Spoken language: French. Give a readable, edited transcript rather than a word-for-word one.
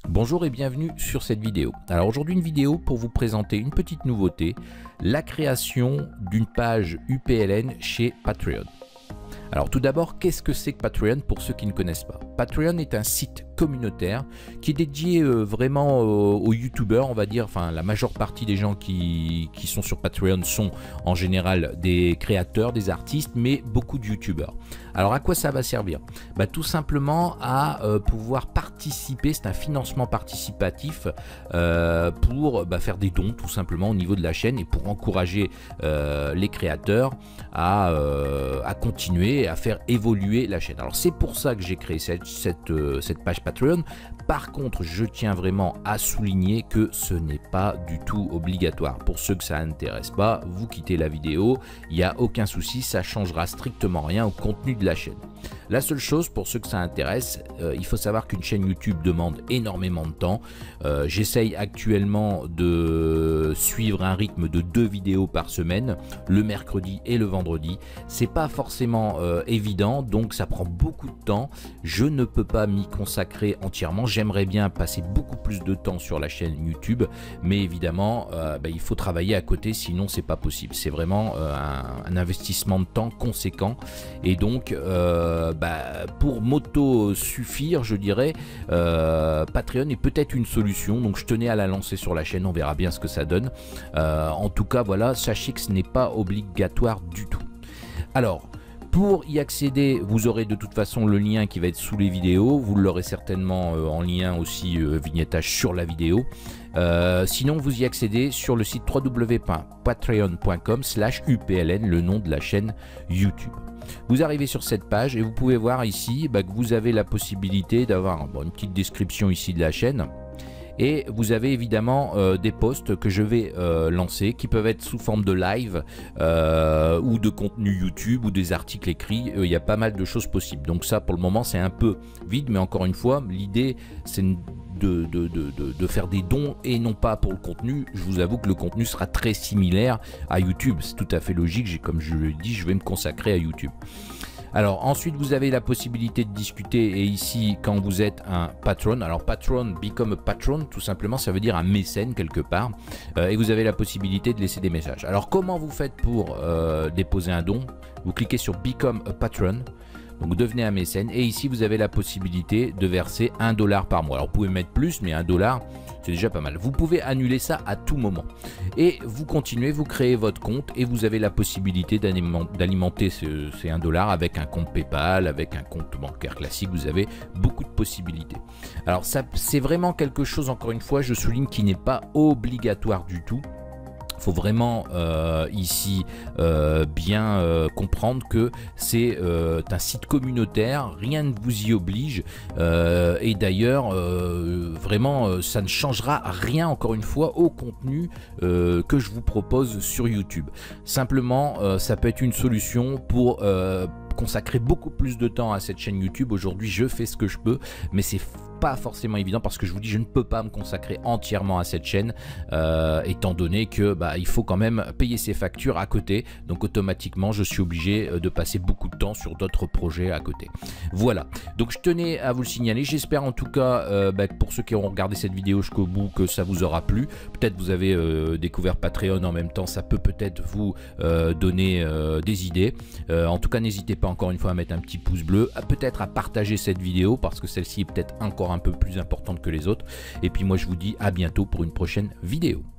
Bonjour et bienvenue sur cette vidéo. Alors aujourd'hui une vidéo pour vous présenter une petite nouveauté, la création d'une page UPLN chez Patreon. Alors tout d'abord, qu'est-ce que c'est que Patreon pour ceux qui ne connaissent pas? Patreon est un site communautaire qui est dédié vraiment aux youtubeurs, on va dire. Enfin, la majeure partie des gens qui sont sur Patreon sont en général des créateurs, des artistes, mais beaucoup de youtubeurs. Alors à quoi ça va servir? Tout simplement à pouvoir participer, c'est un financement participatif pour faire des dons tout simplement au niveau de la chaîne et pour encourager les créateurs à continuer à faire évoluer la chaîne. Alors c'est pour ça que j'ai créé cette page Patreon. Par contre, je tiens vraiment à souligner que ce n'est pas du tout obligatoire. Pour ceux que ça n'intéresse pas, vous quittez la vidéo, il n'y a aucun souci, ça changera strictement rien au contenu de la chaîne. La seule chose, pour ceux que ça intéresse, il faut savoir qu'une chaîne YouTube demande énormément de temps. J'essaye actuellement de suivre un rythme de 2 vidéos par semaine, le mercredi et le vendredi. C'est pas forcément évident, donc ça prend beaucoup de temps. Je ne peux pas m'y consacrer entièrement. J'aimerais bien passer beaucoup plus de temps sur la chaîne YouTube, mais évidemment, il faut travailler à côté, sinon c'est pas possible. C'est vraiment un investissement de temps conséquent, et donc pour m'auto-suffire, je dirais, Patreon est peut-être une solution, donc je tenais à la lancer sur la chaîne, on verra bien ce que ça donne. En tout cas, voilà, sachez que ce n'est pas obligatoire du tout. Alors, pour y accéder, vous aurez de toute façon le lien qui va être sous les vidéos, vous l'aurez certainement en lien aussi, vignettage sur la vidéo. Sinon, vous y accédez sur le site www.patreon.com/upln, le nom de la chaîne YouTube. Vous arrivez sur cette page et vous pouvez voir ici que vous avez la possibilité d'avoir une petite description ici de la chaîne. Et vous avez évidemment des posts que je vais lancer qui peuvent être sous forme de live ou de contenu YouTube ou des articles écrits. Il y a pas mal de choses possibles. Donc ça, pour le moment, c'est un peu vide, mais encore une fois, l'idée c'est de faire des dons et non pas pour le contenu. Je vous avoue que le contenu sera très similaire à YouTube. C'est tout à fait logique. Comme je le dis, je vais me consacrer à YouTube. Alors ensuite vous avez la possibilité de discuter, et ici quand vous êtes un patron, alors patron, become a patron, tout simplement ça veut dire un mécène quelque part, et vous avez la possibilité de laisser des messages. Alors comment vous faites pour déposer un don? Vous cliquez sur become a patron, donc devenez un mécène, et ici vous avez la possibilité de verser $1 par mois. Alors vous pouvez mettre plus, mais $1 c'est déjà pas mal. Vous pouvez annuler ça à tout moment. Et vous continuez, vous créez votre compte et vous avez la possibilité d'alimenter ces $1 avec un compte PayPal, avec un compte bancaire classique. Vous avez beaucoup de possibilités. Alors ça, c'est vraiment quelque chose, encore une fois, je souligne, qui n'est pas obligatoire du tout. Il faut vraiment ici bien comprendre que c'est un site communautaire, rien ne vous y oblige, et d'ailleurs vraiment ça ne changera rien, encore une fois, au contenu que je vous propose sur YouTube. Simplement ça peut être une solution pour consacrer beaucoup plus de temps à cette chaîne YouTube. Aujourd'hui je fais ce que je peux, mais c'est pas forcément évident parce que je vous dis, je ne peux pas me consacrer entièrement à cette chaîne étant donné que il faut quand même payer ses factures à côté, donc automatiquement je suis obligé de passer beaucoup de temps sur d'autres projets à côté. Voilà, donc je tenais à vous le signaler. J'espère en tout cas pour ceux qui auront regardé cette vidéo jusqu'au bout que ça vous aura plu. Peut-être vous avez découvert Patreon en même temps, ça peut peut-être vous donner des idées. En tout cas n'hésitez pas encore une fois à mettre un petit pouce bleu, peut-être à partager cette vidéo parce que celle-ci est peut-être encore un peu plus importante que les autres. Et puis moi je vous dis à bientôt pour une prochaine vidéo.